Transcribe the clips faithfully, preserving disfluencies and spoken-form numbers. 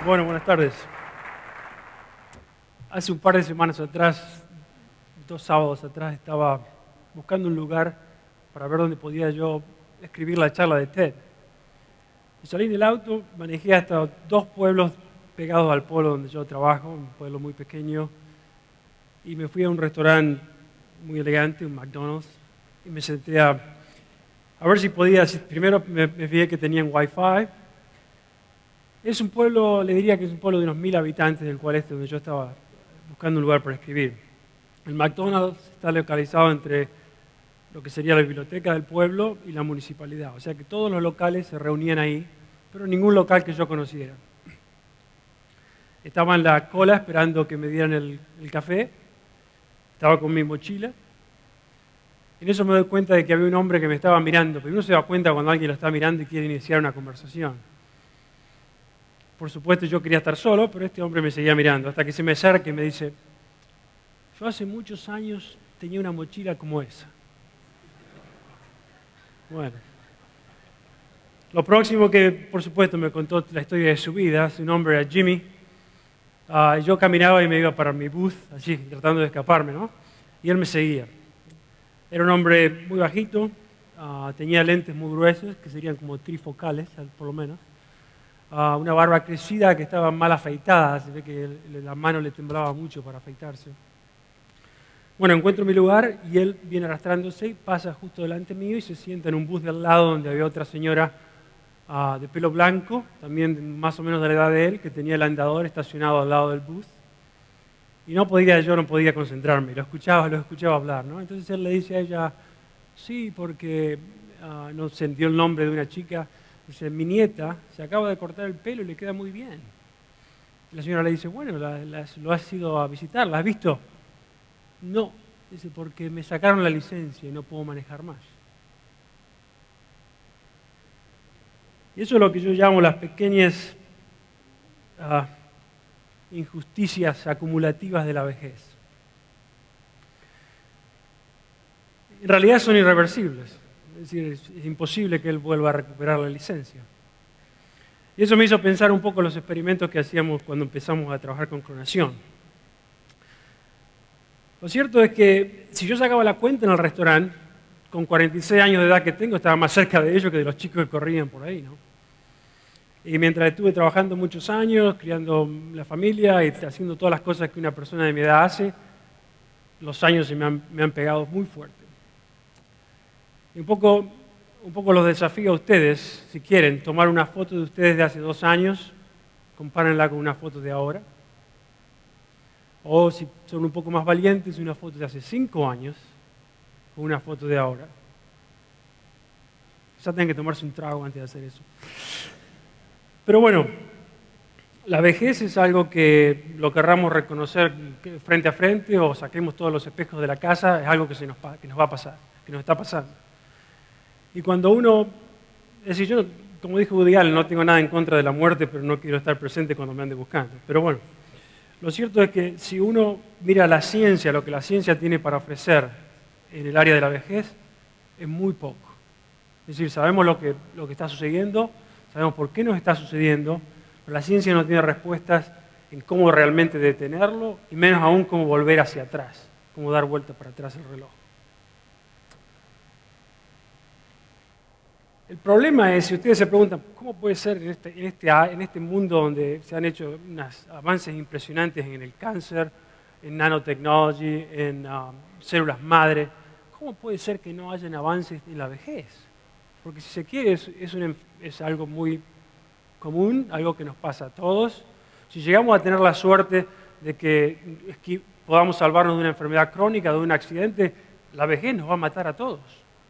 Bueno, buenas tardes. Hace un par de semanas atrás, dos sábados atrás, estaba buscando un lugar para ver dónde podía yo escribir la charla de TED. Y salí del auto, manejé hasta dos pueblos pegados al pueblo donde yo trabajo, un pueblo muy pequeño, y me fui a un restaurante muy elegante, un McDonald's, y me senté a, a ver si podía, primero me, me fijé que tenían Wi-Fi. Es un pueblo, le diría que es un pueblo de unos mil habitantes, del cual este donde yo estaba buscando un lugar para escribir. El McDonald's está localizado entre lo que sería la biblioteca del pueblo y la municipalidad. O sea que todos los locales se reunían ahí, pero ningún local que yo conociera. Estaba en la cola esperando que me dieran el, el café. Estaba con mi mochila. En eso me doy cuenta de que había un hombre que me estaba mirando, pero uno se da cuenta cuando alguien lo está mirando y quiere iniciar una conversación. Por supuesto, yo quería estar solo, pero este hombre me seguía mirando, hasta que se me acerca y me dice, yo hace muchos años tenía una mochila como esa. Bueno, lo próximo que, por supuesto, me contó la historia de su vida, su nombre era Jimmy. Uh, yo caminaba y me iba para mi booth, allí, tratando de escaparme, ¿no? Y él me seguía. Era un hombre muy bajito, uh, tenía lentes muy gruesos, que serían como trifocales, por lo menos. Uh, una barba crecida que estaba mal afeitada, se ve que el, la mano le temblaba mucho para afeitarse. Bueno, encuentro mi lugar y él viene arrastrándose y pasa justo delante mío y se sienta en un bus de al lado donde había otra señora uh, de pelo blanco, también más o menos de la edad de él, que tenía el andador estacionado al lado del bus. Y no podía, yo no podía concentrarme, lo escuchaba, lo escuchaba hablar, ¿no? Entonces él le dice a ella, sí, porque uh, no se dio el nombre de una chica. Dice, mi nieta se acaba de cortar el pelo y le queda muy bien. Y la señora le dice, bueno, la, la, ¿lo has ido a visitar? ¿La has visto? No, dice, porque me sacaron la licencia y no puedo manejar más. Y eso es lo que yo llamo las pequeñas uh, injusticias acumulativas de la vejez. En realidad son irreversibles. Es decir, es, es imposible que él vuelva a recuperar la licencia. Y eso me hizo pensar un poco en los experimentos que hacíamos cuando empezamos a trabajar con clonación. Lo cierto es que si yo sacaba la cuenta en el restaurante, con cuarenta y seis años de edad que tengo, estaba más cerca de ellos que de los chicos que corrían por ahí, ¿no? Y mientras estuve trabajando muchos años, criando la familia y haciendo todas las cosas que una persona de mi edad hace, los años se me han, me han pegado muy fuerte. Y un poco, un poco los desafío a ustedes, si quieren, tomar una foto de ustedes de hace dos años, compárenla con una foto de ahora. O si son un poco más valientes, una foto de hace cinco años con una foto de ahora. Ya tienen que tomarse un trago antes de hacer eso. Pero bueno, la vejez es algo que lo querramos reconocer frente a frente o saquemos todos los espejos de la casa, es algo que, se nos, que nos va a pasar, que nos está pasando. Y cuando uno, es decir, yo, como dijo Woody Allen, no tengo nada en contra de la muerte, pero no quiero estar presente cuando me ande buscando. Pero bueno, lo cierto es que si uno mira la ciencia, lo que la ciencia tiene para ofrecer en el área de la vejez, es muy poco. Es decir, sabemos lo que, lo que está sucediendo, sabemos por qué nos está sucediendo, pero la ciencia no tiene respuestas en cómo realmente detenerlo, y menos aún cómo volver hacia atrás, cómo dar vuelta para atrás el reloj. El problema es, si ustedes se preguntan, ¿cómo puede ser en este, en, este, en este mundo donde se han hecho unos avances impresionantes en el cáncer, en nanotecnology, en um, células madre, ¿cómo puede ser que no hayan avances en la vejez? Porque si se quiere, es, es, un, es algo muy común, algo que nos pasa a todos. Si llegamos a tener la suerte de que, que podamos salvarnos de una enfermedad crónica, de un accidente, la vejez nos va a matar a todos.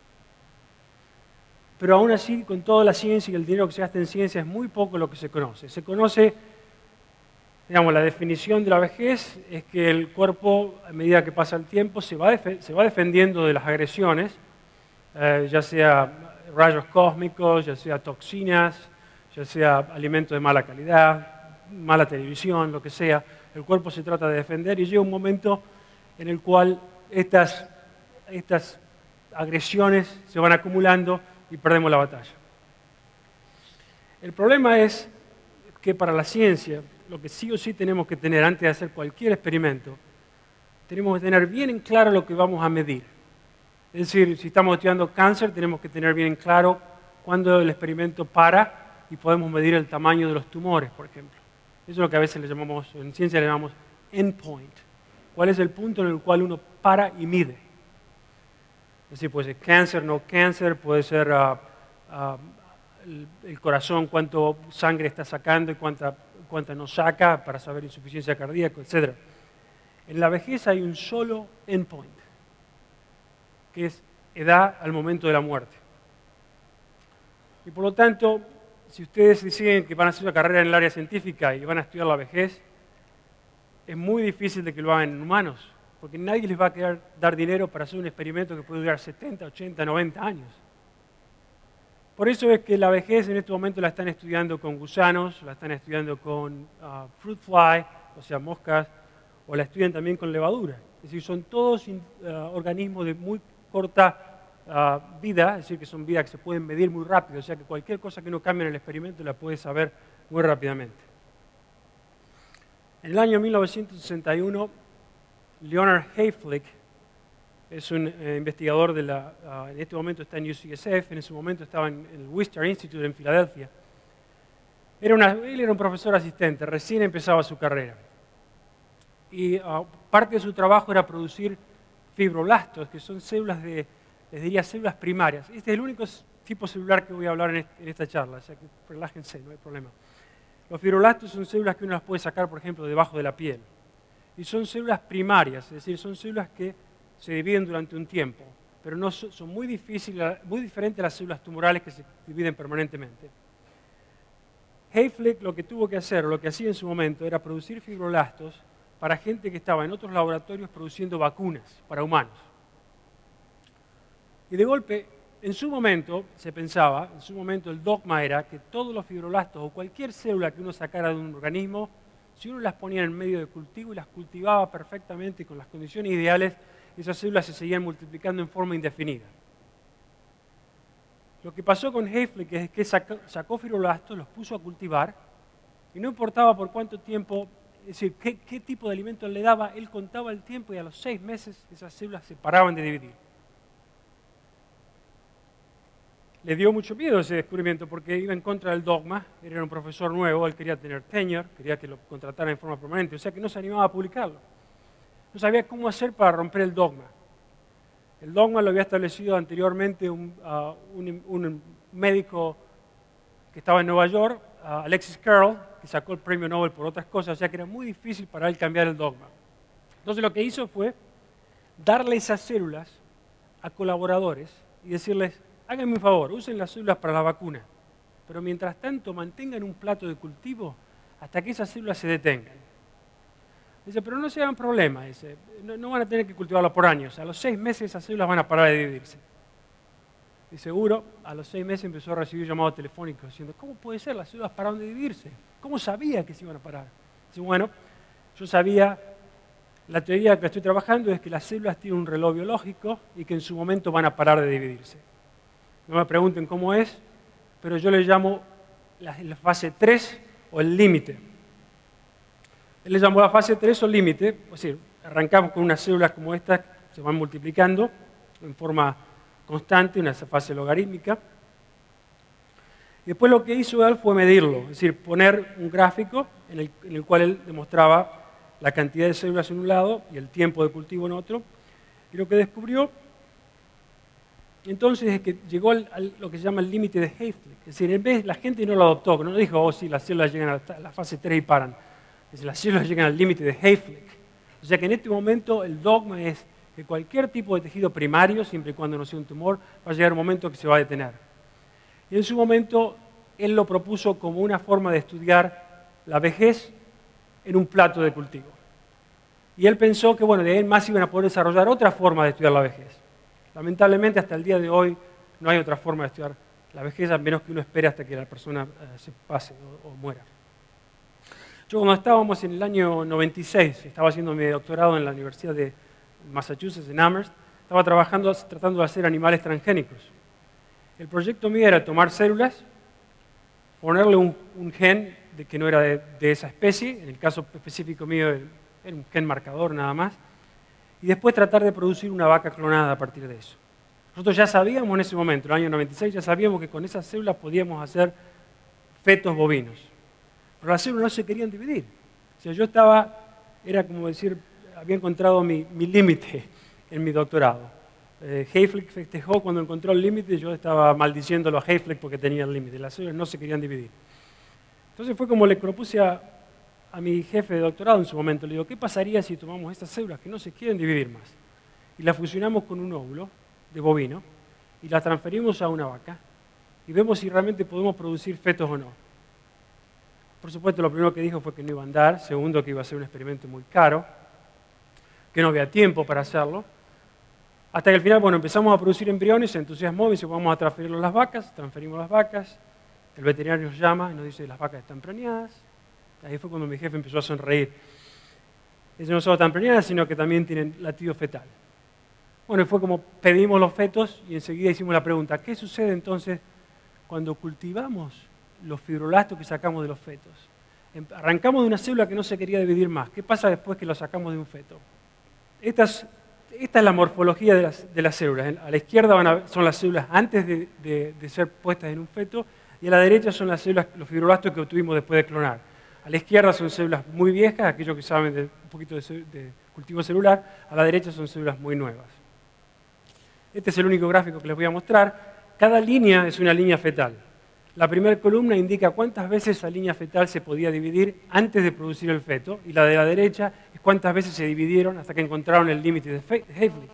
Pero aún así, con toda la ciencia y el dinero que se gasta en ciencia, es muy poco lo que se conoce. Se conoce, digamos, la definición de la vejez es que el cuerpo, a medida que pasa el tiempo, se va, se va defendiendo de las agresiones, eh, ya sea rayos cósmicos, ya sea toxinas, ya sea alimentos de mala calidad, mala televisión, lo que sea. El cuerpo se trata de defender y llega un momento en el cual estas, estas agresiones se van acumulando y perdemos la batalla. El problema es, que para la ciencia, lo que sí o sí tenemos que tener antes de hacer cualquier experimento, tenemos que tener bien en claro lo que vamos a medir. Es decir, si estamos estudiando cáncer, tenemos que tener bien en claro cuándo el experimento para y podemos medir el tamaño de los tumores, por ejemplo. Eso es lo que a veces le llamamos, en ciencia le llamamos endpoint. ¿Cuál es el punto en el cual uno para y mide? Es decir, puede ser cáncer, no cáncer, puede ser uh, uh, el, el corazón, cuánto sangre está sacando y cuánta, cuánta no saca para saber insuficiencia cardíaca, etcétera. En la vejez hay un solo endpoint, que es edad al momento de la muerte. Y por lo tanto, si ustedes deciden que van a hacer una carrera en el área científica y van a estudiar la vejez, es muy difícil de que lo hagan en humanos, porque nadie les va a querer dar dinero para hacer un experimento que puede durar setenta, ochenta, noventa años. Por eso es que la vejez en este momento la están estudiando con gusanos, la están estudiando con uh, fruit fly, o sea, moscas, o la estudian también con levadura. Es decir, son todos uh, organismos de muy corta uh, vida, es decir, que son vidas que se pueden medir muy rápido, o sea que cualquier cosa que uno cambie en el experimento la puede saber muy rápidamente. En el año mil novecientos sesenta y uno, Leonard Hayflick es un eh, investigador de la, uh, en este momento está en U C S F, en ese momento estaba en, en el Wistar Institute en Filadelfia. Era una, él era un profesor asistente, recién empezaba su carrera. Y uh, parte de su trabajo era producir fibroblastos, que son células de, les diría, células primarias. Este es el único tipo celular que voy a hablar en, este, en esta charla, o sea que relájense, no hay problema. Los fibroblastos son células que uno las puede sacar, por ejemplo, debajo de la piel. Y son células primarias, es decir, son células que se dividen durante un tiempo, pero no son, son muy, difíciles, muy diferentes a las células tumorales que se dividen permanentemente. Hayflick lo que tuvo que hacer, lo que hacía en su momento, era producir fibroblastos para gente que estaba en otros laboratorios produciendo vacunas para humanos. Y de golpe, en su momento, se pensaba, en su momento el dogma era que todos los fibroblastos o cualquier célula que uno sacara de un organismo, si uno las ponía en medio de cultivo y las cultivaba perfectamente con las condiciones ideales, esas células se seguían multiplicando en forma indefinida. Lo que pasó con Hayflick es que sacó, sacó fibroblastos, los puso a cultivar, y no importaba por cuánto tiempo, es decir, qué, qué tipo de alimento le daba, él contaba el tiempo y a los seis meses esas células se paraban de dividir. Le dio mucho miedo ese descubrimiento porque iba en contra del dogma, él era un profesor nuevo, él quería tener tenure, quería que lo contrataran en forma permanente, o sea que no se animaba a publicarlo. No sabía cómo hacer para romper el dogma. El dogma lo había establecido anteriormente un, uh, un, un médico que estaba en Nueva York, uh, Alexis Carrel, que sacó el premio Nobel por otras cosas, o sea que era muy difícil para él cambiar el dogma. Entonces lo que hizo fue darle esas células a colaboradores y decirles, háganme un favor, usen las células para la vacuna, pero mientras tanto mantengan un plato de cultivo hasta que esas células se detengan. Dice, pero no se hagan problema, dice, no, no van a tener que cultivarlo por años, a los seis meses esas células van a parar de dividirse. Y seguro, a los seis meses empezó a recibir llamados telefónicos diciendo, ¿cómo puede ser? Las células pararon de dividirse. ¿Cómo sabía que se iban a parar? Dice, bueno, yo sabía, la teoría que estoy trabajando es que las células tienen un reloj biológico y que en su momento van a parar de dividirse. No me pregunten cómo es, pero yo le llamo la, la fase tres o el límite. Él le llamó la fase tres o límite, es decir, arrancamos con unas células como estas, se van multiplicando en forma constante, una fase logarítmica. Y después lo que hizo él fue medirlo, es decir, poner un gráfico en el, en el cual él demostraba la cantidad de células en un lado y el tiempo de cultivo en otro. Y lo que descubrió entonces es que llegó al, a lo que se llama el límite de Hayflick. Es decir, en vez la gente no lo adoptó, no dijo, oh sí, las células llegan a la, a la fase tres y paran. Es decir, las células llegan al límite de Hayflick. O sea que en este momento el dogma es que cualquier tipo de tejido primario, siempre y cuando no sea un tumor, va a llegar un momento que se va a detener. Y en su momento él lo propuso como una forma de estudiar la vejez en un plato de cultivo. Y él pensó que bueno, de ahí en más iban a poder desarrollar otra forma de estudiar la vejez. Lamentablemente hasta el día de hoy no hay otra forma de estudiar la vejez, a menos que uno espere hasta que la persona eh, se pase o, o muera. Yo cuando estábamos en el año noventa y seis, estaba haciendo mi doctorado en la Universidad de Massachusetts, en Amherst, estaba trabajando, tratando de hacer animales transgénicos. El proyecto mío era tomar células, ponerle un, un gen de que no era de, de esa especie, en el caso específico mío era un gen marcador nada más, y después tratar de producir una vaca clonada a partir de eso. Nosotros ya sabíamos en ese momento, en el año noventa y seis, ya sabíamos que con esas células podíamos hacer fetos bovinos, pero las células no se querían dividir. O sea, yo estaba, era como decir, había encontrado mi, mi límite en mi doctorado. Eh, Hayflick festejó cuando encontró el límite, yo estaba maldiciéndolo a Hayflick porque tenía el límite, las células no se querían dividir. Entonces fue como le propuse a, a mi jefe de doctorado en su momento, le digo, ¿qué pasaría si tomamos estas células que no se quieren dividir más y las fusionamos con un óvulo de bovino y las transferimos a una vaca y vemos si realmente podemos producir fetos o no? Por supuesto, lo primero que dijo fue que no iba a andar, segundo, que iba a ser un experimento muy caro, que no había tiempo para hacerlo. Hasta que al final, bueno, empezamos a producir embriones, se entusiasmó y dice, vamos a transferirlo a las vacas, transferimos las vacas, el veterinario nos llama y nos dice, las vacas están preñadas. Ahí fue cuando mi jefe empezó a sonreír. Dice, no solo están preñadas, sino que también tienen latido fetal. Bueno, y fue como pedimos los fetos y enseguida hicimos la pregunta, ¿qué sucede entonces cuando cultivamos los fibroblastos que sacamos de los fetos? Arrancamos de una célula que no se quería dividir más. ¿Qué pasa después que lo sacamos de un feto? Estas Esta es la morfología de las, de las células. A la izquierda van a, son las células antes de, de, de ser puestas en un feto y a la derecha son las células, los fibroblastos que obtuvimos después de clonar. A la izquierda son células muy viejas, aquellos que saben de un poquito de, de cultivo celular. A la derecha son células muy nuevas. Este es el único gráfico que les voy a mostrar. Cada línea es una línea fetal. La primera columna indica cuántas veces esa línea fetal se podía dividir antes de producir el feto, y la de la derecha es cuántas veces se dividieron hasta que encontraron el límite de Hayflick.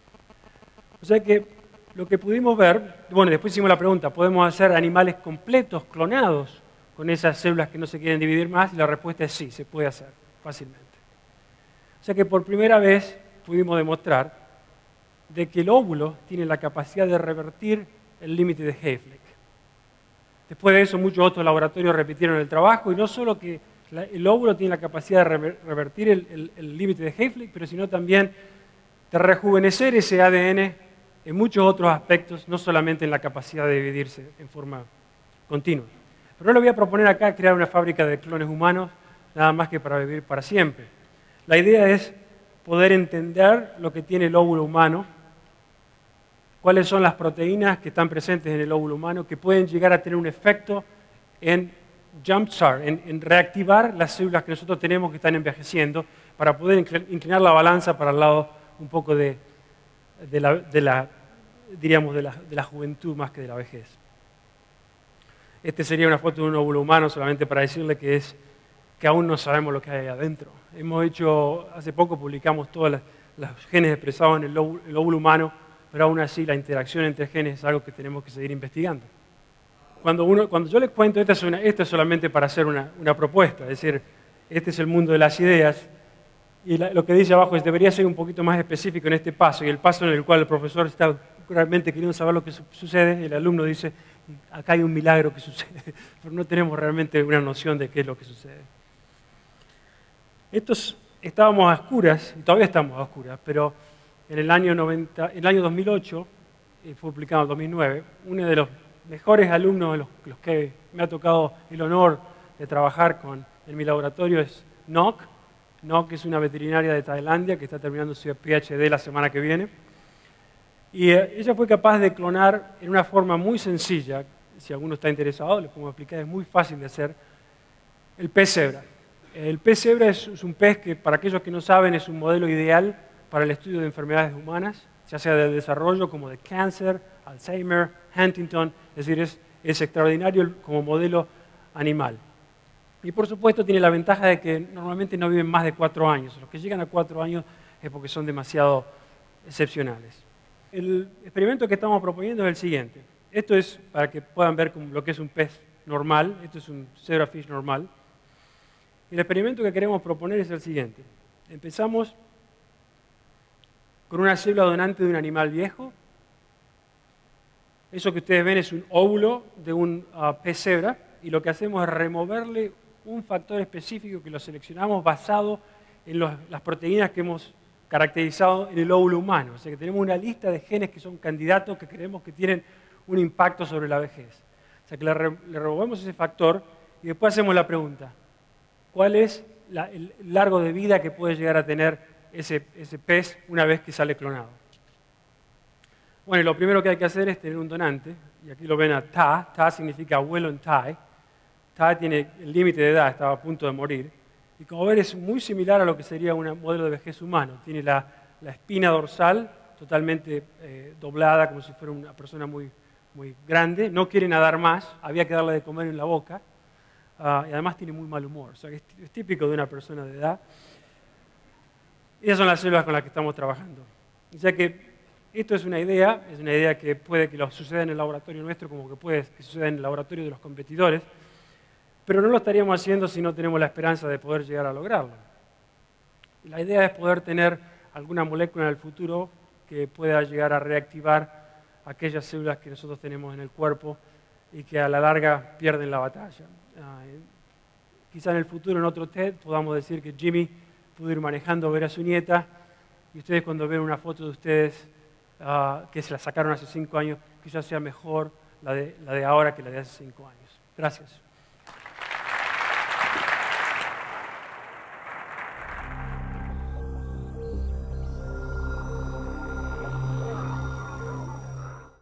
O sea que lo que pudimos ver, bueno, después hicimos la pregunta, ¿podemos hacer animales completos, clonados, con esas células que no se quieren dividir más? Y la respuesta es sí, se puede hacer fácilmente. O sea que por primera vez pudimos demostrar de que el óvulo tiene la capacidad de revertir el límite de Hayflick. Después de eso, muchos otros laboratorios repitieron el trabajo, y no solo que la, el óvulo tiene la capacidad de revertir el límite de Hayflick, pero sino también de rejuvenecer ese A D N en muchos otros aspectos, no solamente en la capacidad de dividirse en forma continua. Pero no le voy a proponer acá crear una fábrica de clones humanos, nada más que para vivir para siempre. La idea es poder entender lo que tiene el óvulo humano, cuáles son las proteínas que están presentes en el óvulo humano que pueden llegar a tener un efecto en jumpstart, en, en reactivar las células que nosotros tenemos que están envejeciendo para poder inclinar la balanza para el lado un poco de, de, la, de, la, diríamos de, la, de la juventud más que de la vejez. Este sería una foto de un óvulo humano solamente para decirle que, es, que aún no sabemos lo que hay ahí adentro. Hemos hecho, hace poco publicamos todos los genes expresados en el óvulo, el óvulo humano, pero aún así la interacción entre genes es algo que tenemos que seguir investigando. Cuando, uno, cuando yo les cuento, esta es, una, esta es solamente para hacer una, una propuesta, es decir, este es el mundo de las ideas, y la, lo que dice abajo es, debería ser un poquito más específico en este paso, y el paso en el cual el profesor está realmente queriendo saber lo que su sucede, el alumno dice, acá hay un milagro que sucede, pero no tenemos realmente una noción de qué es lo que sucede. Estos, estábamos a oscuras, y todavía estamos a oscuras, pero en el año, noventa, en el año dos mil ocho, y fue publicado en el dos mil nueve, uno de los mejores alumnos, los, los que me ha tocado el honor de trabajar con, en mi laboratorio, es Nok. Nok es una veterinaria de Tailandia que está terminando su P H D la semana que viene. Y eh, ella fue capaz de clonar en una forma muy sencilla, si alguno está interesado, les puedo explicar, es muy fácil de hacer, el pez cebra. El pez cebra es, es un pez que, para aquellos que no saben, es un modelo ideal para el estudio de enfermedades humanas, ya sea del desarrollo como de cáncer, Alzheimer, Huntington, es decir, es, es extraordinario como modelo animal. Y por supuesto tiene la ventaja de que normalmente no viven más de cuatro años. Los que llegan a cuatro años es porque son demasiado excepcionales. El experimento que estamos proponiendo es el siguiente. Esto es para que puedan ver lo que es un pez normal, esto es un zebrafish normal. El experimento que queremos proponer es el siguiente. Empezamos con una célula donante de un animal viejo. Eso que ustedes ven es un óvulo de un uh, pez cebra, y lo que hacemos es removerle un factor específico que lo seleccionamos basado en los, las proteínas que hemos caracterizado en el óvulo humano. O sea que tenemos una lista de genes que son candidatos que creemos que tienen un impacto sobre la vejez. O sea que le, re, le removemos ese factor y después hacemos la pregunta, ¿cuál es la, el largo de vida que puede llegar a tener ese, ese pez una vez que sale clonado? Bueno, lo primero que hay que hacer es tener un donante, y aquí lo ven a Ta. Ta significa abuelo en Thai. Ta tiene el límite de edad, estaba a punto de morir, y como ven es muy similar a lo que sería un modelo de vejez humano. Tiene la, la espina dorsal totalmente eh, doblada, como si fuera una persona muy, muy grande, no quiere nadar más, había que darle de comer en la boca, uh, y además tiene muy mal humor, o sea que es, es típico de una persona de edad. Y esas son las células con las que estamos trabajando. O sea que esto es una idea, es una idea que puede que lo suceda en el laboratorio nuestro, como que puede que suceda en el laboratorio de los competidores, pero no lo estaríamos haciendo si no tenemos la esperanza de poder llegar a lograrlo. Y la idea es poder tener alguna molécula en el futuro que pueda llegar a reactivar aquellas células que nosotros tenemos en el cuerpo y que a la larga pierden la batalla. Uh, quizá en el futuro, en otro TED, podamos decir que Jimmy pudo ir manejando, ver a su nieta, y ustedes cuando ven una foto de ustedes uh, que se la sacaron hace cinco años, quizás sea mejor la de, la de ahora que la de hace cinco años. Gracias.